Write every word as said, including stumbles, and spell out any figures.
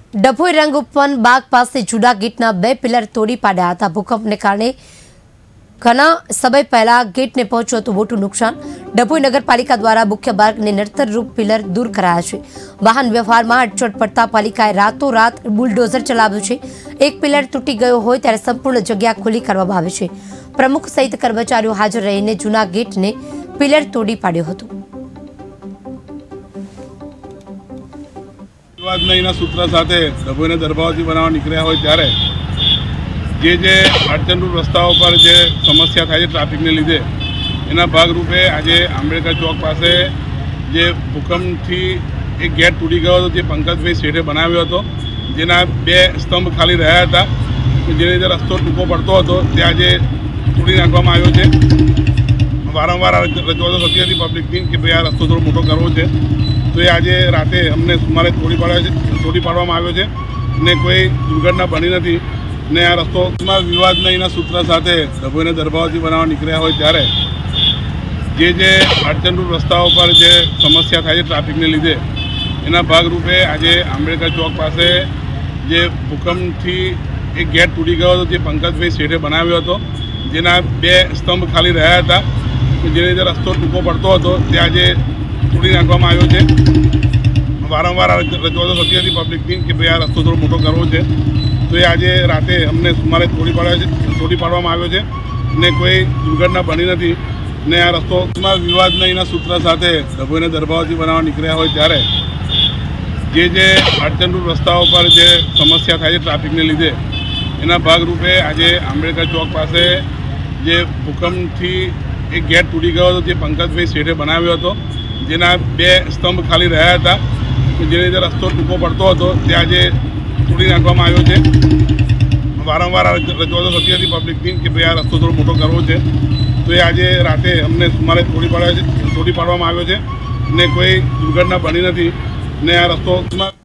ડભોઈ રંગઉપવન બાગ પાસે જુડા ગેટના બે પિલર તોડી પાડ્યા હતા। ભૂકંપને કારણે ઘણા સમય પહેલા ગેટને પહોંચ્યું હતું મોટું નુકસાન। ડભોઈ નગરપાલિકા દ્વારા મુખ્ય માર્ગને નડતરરૂપ પિલર દૂર કરાયા છે। વાહન વ્યવહારમાં અડચણ પડતા પાલિકાએ રાતોરાત બુલડોઝર ચલાવ્યું છે। એક પિલર તૂટી ગયો હોય ત્યારે સંપૂર્ણ જગ્યા ખુલ્લી કરવામાં આવી છે। પ્રમુખ સહિત કર્મચારીઓ હાજર રહીને જૂના ગેટને પિલર તોડી પાડ્યો હતો। વિવાદના સૂત્ર સાથે ડભોઈને દરબાવથી બનાવવા નીકળ્યા હોય ત્યારે જે જે અડચણરૂપ રસ્તાઓ પર જે સમસ્યા થાય છે ટ્રાફિકને લીધે એના ભાગરૂપે આજે આંબેડકર ચોક પાસે જે ભૂકંપથી એક ગેટ તૂટી ગયો હતો, જે પંકજભાઈ શેઠે બનાવ્યો હતો, જેના બે સ્તંભ ખાલી રહ્યા હતા, જેને લીધે રસ્તો ટૂંકો પડતો હતો, તે આજે તોડી નાખવામાં આવ્યો છે। વારંવાર રજૂઆતો થતી હતી પબ્લિકની કે ભાઈ આ રસ્તો થોડો મોટો કરવો છે, તો એ આજે રાતે અમને સુમારે તોડી પાડ્યા છે તોડી પાડવામાં આવ્યો છે ને કોઈ દુર્ઘટના બની નથી ને આ રસ્તોમાં વિવાદના સૂત્ર સાથે ડભોઈને દરબાવથી બનાવવા નીકળ્યા હોય ત્યારે જે જે અડચણરૂપ રસ્તાઓ પર જે સમસ્યા થાય છે ટ્રાફિકને લીધે એના ભાગરૂપે આજે આંબેડકર ચોક પાસે જે ભૂકંપથી એક ગેટ તૂટી ગયો હતો, જે પંકજભાઈ શેઠે બનાવ્યો હતો, જેના બે સ્તંભ ખાલી રહ્યા હતા, જેને લીધે રસ્તો ટૂંકો પડતો હતો, તે આજે તોડી નાખવામાં આવ્યો છે। વારંવાર રજૂઆતો થતી હતી પબ્લિકની કે ભાઈ આ રસ્તો થોડો મોટો કરવો છે, તો એ આજે રાતે અમને સુમારે તોડી પાડ્યા છે તોડી પાડવામાં આવ્યો છે ને કોઈ દુર્ઘટના બની નથી ને આ રસ્તોમાં વિવાદના સૂત્ર સાથે ડભોઈને દરબાવથી બનાવવા નીકળ્યા હોય ત્યારે જે જે અડચણરૂપ રસ્તાઓ પર જે સમસ્યા થાય છે ટ્રાફિકને લીધે એના ભાગરૂપે આજે આંબેડકર ચોક પાસે જે ભૂકંપથી એક ગેટ તૂટી ગયો હતો, જે પંકજભાઈ શેઠે બનાવ્યો હતો, જેના બે સ્તંભ ખાલી રહ્યા હતા, જેને લીધે રસ્તો ટૂંકો પડતો હતો, તે આજે તોડી નાખવામાં આવ્યો છે। વારંવાર રજૂઆતો થતી હતી પબ્લિકની કે ભાઈ આ રસ્તો થોડો મોટો કરવો છે, તો એ આજે રાતે અમને સુમારે તોડી પાડ્યા છે તોડી પાડવામાં આવ્યો છે ને કોઈ દુર્ઘટના બની નથી ને આ રસ્તોમાં